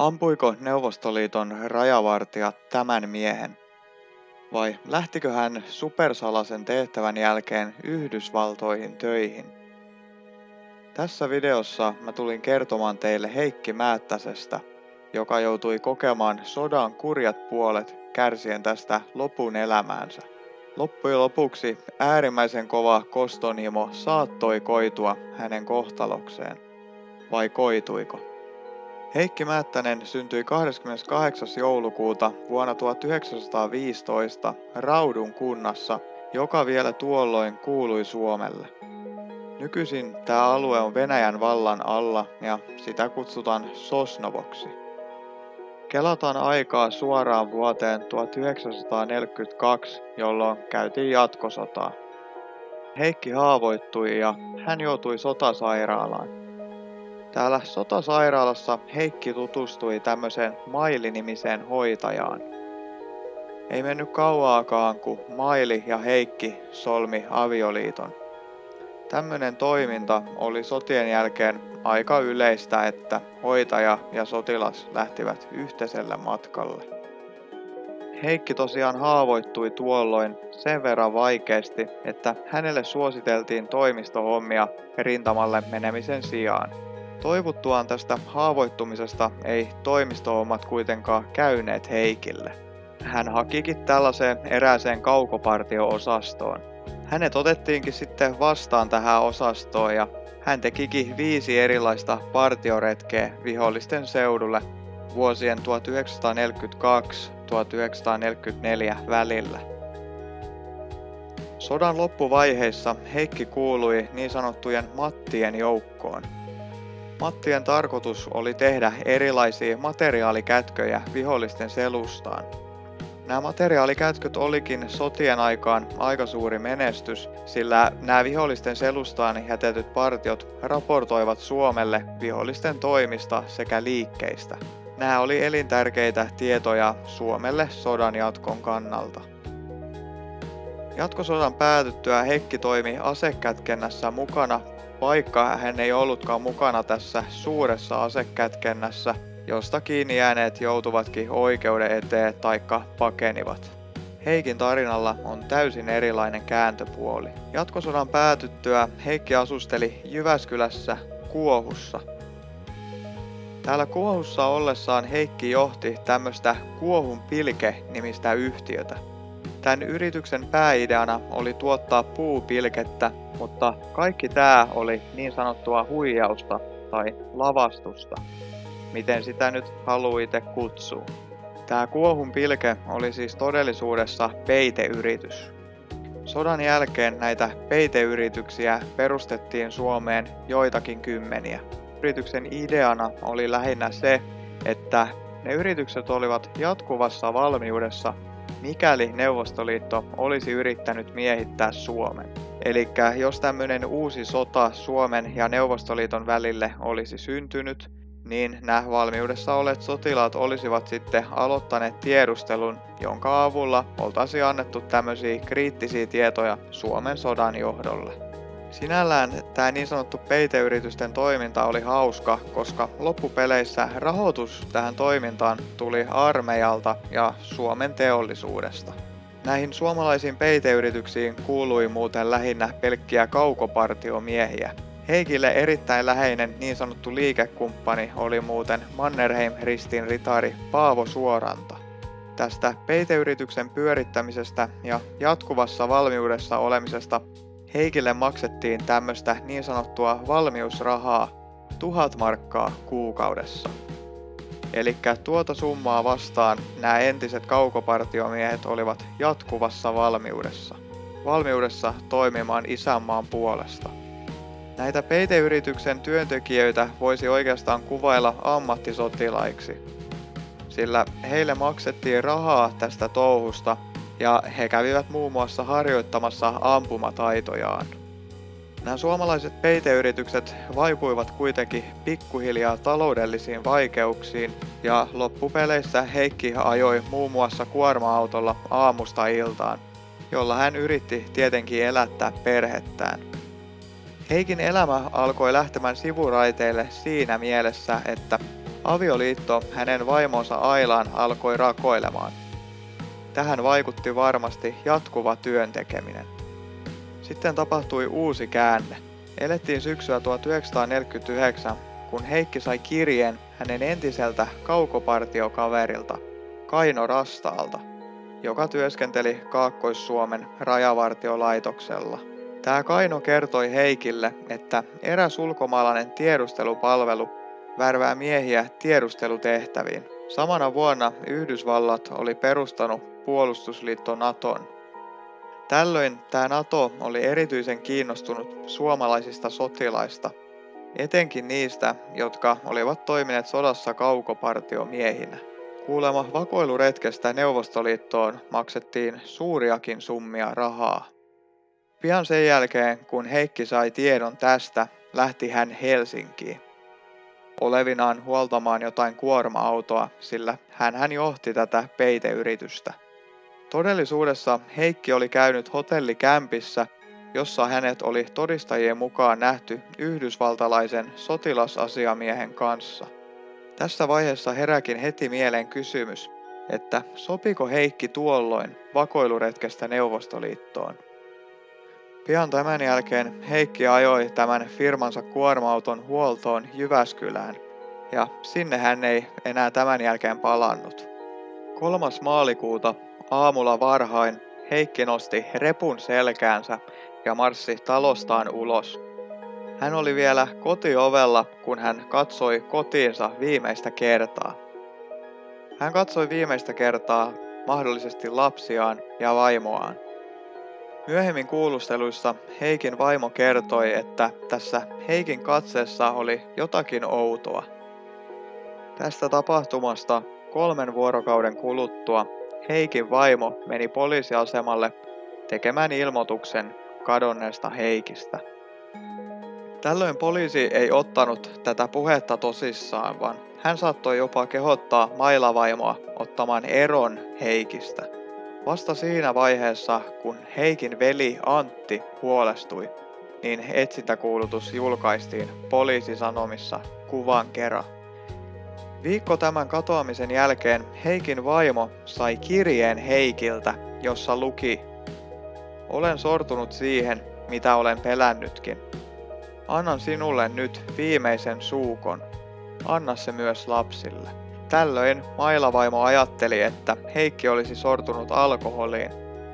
Ampuiko Neuvostoliiton rajavartija tämän miehen? Vai lähtikö hän supersalaisen tehtävän jälkeen Yhdysvaltoihin töihin? Tässä videossa mä tulin kertomaan teille Heikki Määttäsestä, joka joutui kokemaan sodan kurjat puolet kärsien tästä lopun elämäänsä. Loppujen lopuksi äärimmäisen kova kostonhimo saattoi koitua hänen kohtalokseen. Vai koituiko? Heikki Määttänen syntyi 28. joulukuuta vuonna 1915 Raudun kunnassa, joka vielä tuolloin kuului Suomelle. Nykyisin tämä alue on Venäjän vallan alla ja sitä kutsutaan Sosnovoksi. Kelataan aikaa suoraan vuoteen 1942, jolloin käytiin jatkosotaa. Heikki haavoittui ja hän joutui sotasairaalaan. Täällä sotasairaalassa Heikki tutustui tämmöiseen Maili-nimiseen hoitajaan. Ei mennyt kauaakaan, kun Maili ja Heikki solmi avioliiton. Tämmöinen toiminta oli sotien jälkeen aika yleistä, että hoitaja ja sotilas lähtivät yhteiselle matkalle. Heikki tosiaan haavoittui tuolloin sen verran vaikeasti, että hänelle suositeltiin toimistohommia rintamalle menemisen sijaan. Toivuttuaan tästä haavoittumisesta ei toimistohommat kuitenkaan käyneet Heikille. Hän hakikin tällaiseen erääseen kaukopartio-osastoon. Hänet otettiinkin sitten vastaan tähän osastoon ja hän tekikin 5 erilaista partioretkeä vihollisten seudulle vuosien 1942-1944 välillä. Sodan loppuvaiheissa Heikki kuului niin sanottujen mattien joukkoon. Mattien tarkoitus oli tehdä erilaisia materiaalikätköjä vihollisten selustaan. Nämä materiaalikätköt olikin sotien aikaan aika suuri menestys, sillä nämä vihollisten selustaan jätetyt partiot raportoivat Suomelle vihollisten toimista sekä liikkeistä. Nämä oli elintärkeitä tietoja Suomelle sodan jatkon kannalta. Jatkosodan päätyttyä Heikki toimi asekätkennässä mukana, vaikka hän ei ollutkaan mukana tässä suuressa asekätkennässä, josta kiinni jääneet joutuvatkin oikeuden eteen taikka pakenivat. Heikin tarinalla on täysin erilainen kääntöpuoli. Jatkosodan päätyttyä Heikki asusteli Jyväskylässä Kuohussa. Täällä Kuohussa ollessaan Heikki johti tämmöistä Kuohun Pilke-nimistä yhtiötä. Tämän yrityksen pääideana oli tuottaa puupilkettä, mutta kaikki tämä oli niin sanottua huijausta tai lavastusta, miten sitä nyt haluaa itse kutsua. Tämä Kuohun Pilke oli siis todellisuudessa peiteyritys. Sodan jälkeen näitä peiteyrityksiä perustettiin Suomeen joitakin kymmeniä. Yrityksen ideana oli lähinnä se, että ne yritykset olivat jatkuvassa valmiudessa, mikäli Neuvostoliitto olisi yrittänyt miehittää Suomen. Eli jos tämmöinen uusi sota Suomen ja Neuvostoliiton välille olisi syntynyt, niin nämä valmiudessa olleet sotilaat olisivat sitten aloittaneet tiedustelun, jonka avulla oltaisiin annettu tämmöisiä kriittisiä tietoja Suomen sodan johdolle. Sinällään tämä niin sanottu peiteyritysten toiminta oli hauska, koska loppupeleissä rahoitus tähän toimintaan tuli armeijalta ja Suomen teollisuudesta. Näihin suomalaisiin peiteyrityksiin kuului muuten lähinnä pelkkiä kaukopartiomiehiä. Heikille erittäin läheinen niin sanottu liikekumppani oli muuten Mannerheim-ristin ritari Paavo Suoranta. Tästä peiteyrityksen pyörittämisestä ja jatkuvassa valmiudessa olemisesta Heikille maksettiin tämmöistä niin sanottua valmiusrahaa 1000 markkaa kuukaudessa. Elikkä tuota summaa vastaan nämä entiset kaukopartiomiehet olivat jatkuvassa valmiudessa. Valmiudessa toimimaan isänmaan puolesta. Näitä peiteyrityksen työntekijöitä voisi oikeastaan kuvailla ammattisotilaiksi, sillä heille maksettiin rahaa tästä touhusta ja he kävivät muun muassa harjoittamassa ampumataitojaan. Nämä suomalaiset peiteyritykset vaipuivat kuitenkin pikkuhiljaa taloudellisiin vaikeuksiin ja loppupeleissä Heikki ajoi muun muassa kuorma-autolla aamusta iltaan, jolla hän yritti tietenkin elättää perhettään. Heikin elämä alkoi lähtemään sivuraiteille siinä mielessä, että Avioliitto hänen vaimonsa Ailaan alkoi rakoilemaan. Tähän vaikutti varmasti jatkuva työn tekeminen. Sitten tapahtui uusi käänne. Elettiin syksyä 1949, kun Heikki sai kirjeen hänen entiseltä kaukopartiokaverilta, Kaino Rastaalta, joka työskenteli Kaakkois-Suomen rajavartiolaitoksella. Tämä Kaino kertoi Heikille, että eräs ulkomaalainen tiedustelupalvelu värvää miehiä tiedustelutehtäviin. Samana vuonna Yhdysvallat oli perustanut puolustusliitto Naton. Tällöin tämä Nato oli erityisen kiinnostunut suomalaisista sotilaista, etenkin niistä, jotka olivat toimineet sodassa kaukopartiomiehinä. Kuulemma vakoiluretkestä Neuvostoliittoon maksettiin suuriakin summia rahaa. Pian sen jälkeen, kun Heikki sai tiedon tästä, lähti hän Helsinkiin. Olevinaan huoltamaan jotain kuorma-autoa, sillä hän johti tätä peiteyritystä. Todellisuudessa Heikki oli käynyt hotellikämpissä, jossa hänet oli todistajien mukaan nähty yhdysvaltalaisen sotilasasiamiehen kanssa. Tässä vaiheessa heräkin heti mieleen kysymys, että sopiko Heikki tuolloin vakoiluretkestä Neuvostoliittoon. Pian tämän jälkeen Heikki ajoi tämän firmansa kuorma-auton huoltoon Jyväskylään, ja sinne hän ei enää tämän jälkeen palannut. 3. maalikuuta aamulla varhain Heikki nosti repun selkäänsä ja marssi talostaan ulos. Hän oli vielä kotiovella, kun hän katsoi kotiinsa viimeistä kertaa. Hän katsoi viimeistä kertaa mahdollisesti lapsiaan ja vaimoaan. Myöhemmin kuulusteluissa Heikin vaimo kertoi, että tässä Heikin katseessa oli jotakin outoa. Tästä tapahtumasta 3 vuorokauden kuluttua Heikin vaimo meni poliisiasemalle tekemään ilmoituksen kadonneesta Heikistä. Tällöin poliisi ei ottanut tätä puhetta tosissaan, vaan hän saattoi jopa kehottaa Maila-vaimoa ottamaan eron Heikistä. Vasta siinä vaiheessa, kun Heikin veli Antti huolestui, niin etsintäkuulutus julkaistiin Poliisisanomissa kuvan kerran. Viikko tämän katoamisen jälkeen Heikin vaimo sai kirjeen Heikiltä, jossa luki: "Olen sortunut siihen, mitä olen pelännytkin. Annan sinulle nyt viimeisen suukon. Anna se myös lapsille." Tällöin Maila-vaimo ajatteli, että Heikki olisi sortunut alkoholiin.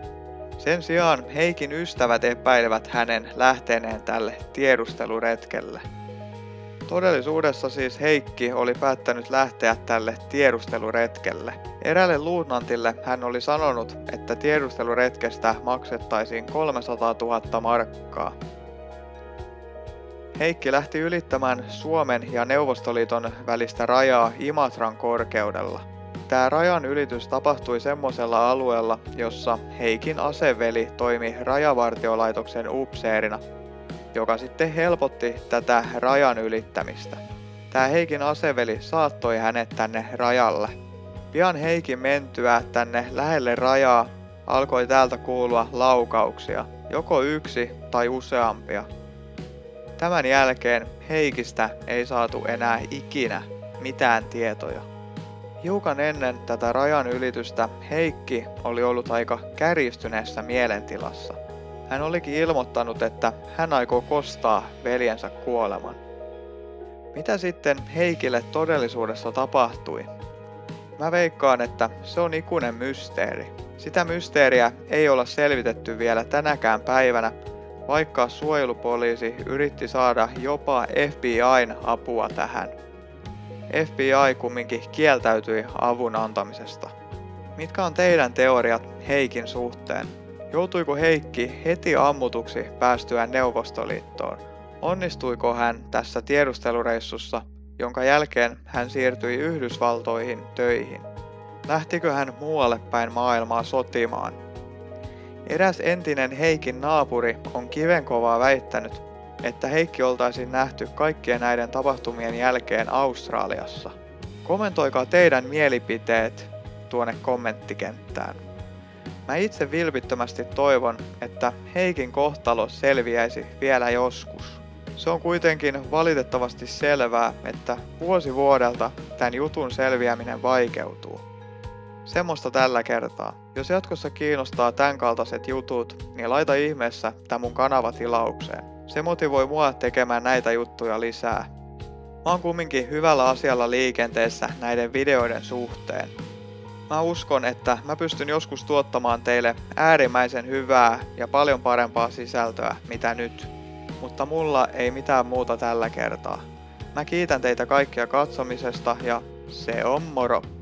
Sen sijaan Heikin ystävät epäilevät hänen lähteneen tälle tiedusteluretkelle. Todellisuudessa siis Heikki oli päättänyt lähteä tälle tiedusteluretkelle. Eräälle luutnantille hän oli sanonut, että tiedusteluretkestä maksettaisiin 300 000 markkaa. Heikki lähti ylittämään Suomen ja Neuvostoliiton välistä rajaa Imatran korkeudella. Tämä rajan ylitys tapahtui semmoisella alueella, jossa Heikin aseveli toimi rajavartiolaitoksen upseerina, joka sitten helpotti tätä rajan ylittämistä. Tämä Heikin aseveli saattoi hänet tänne rajalle. Pian Heikin mentyä tänne lähelle rajaa alkoi täältä kuulua laukauksia, joko yksi tai useampia. Tämän jälkeen Heikistä ei saatu enää ikinä mitään tietoja. Hiukan ennen tätä rajan ylitystä Heikki oli ollut aika kärjistyneessä mielentilassa. Hän olikin ilmoittanut, että hän aikoo kostaa veljensä kuoleman. Mitä sitten Heikille todellisuudessa tapahtui? Mä veikkaan, että se on ikuinen mysteeri. Sitä mysteeriä ei olla selvitetty vielä tänäkään päivänä, vaikka suojelupoliisi yritti saada jopa FBI:n apua tähän. FBI kumminkin kieltäytyi avun antamisesta. Mitkä on teidän teoriat Heikin suhteen? Joutuiko Heikki heti ammutuksi päästyään Neuvostoliittoon? Onnistuiko hän tässä tiedustelureissussa, jonka jälkeen hän siirtyi Yhdysvaltoihin töihin? Lähtikö hän muualle päin maailmaa sotimaan? Eräs entinen Heikin naapuri on kivenkovaa väittänyt, että Heikki oltaisiin nähty kaikkien näiden tapahtumien jälkeen Australiassa. Kommentoikaa teidän mielipiteet tuonne kommenttikenttään. Mä itse vilpittömästi toivon, että Heikin kohtalo selviäisi vielä joskus. Se on kuitenkin valitettavasti selvää, että vuosi vuodelta tämän jutun selviäminen vaikeutuu. Semmoista tällä kertaa. Jos jatkossa kiinnostaa tämän kaltaiset jutut, niin laita ihmeessä tää mun kanava tilaukseen. Se motivoi mua tekemään näitä juttuja lisää. Mä oon kumminkin hyvällä asialla liikenteessä näiden videoiden suhteen. Mä uskon, että mä pystyn joskus tuottamaan teille äärimmäisen hyvää ja paljon parempaa sisältöä mitä nyt. Mutta mulla ei mitään muuta tällä kertaa. Mä kiitän teitä kaikkia katsomisesta ja se on moro!